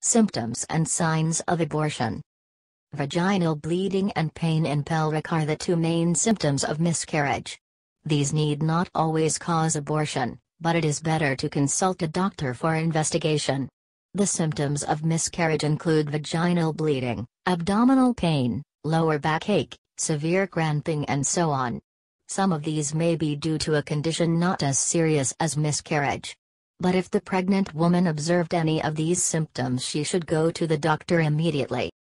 Symptoms and signs of abortion. Vaginal bleeding and pain in pelvic are the two main symptoms of miscarriage. These need not always cause abortion, but it is better to consult a doctor for investigation. The symptoms of miscarriage include vaginal bleeding, abdominal pain, lower backache, severe cramping, and so on. Some of these may be due to a condition not as serious as miscarriage. But if the pregnant woman observed any of these symptoms, she should go to the doctor immediately.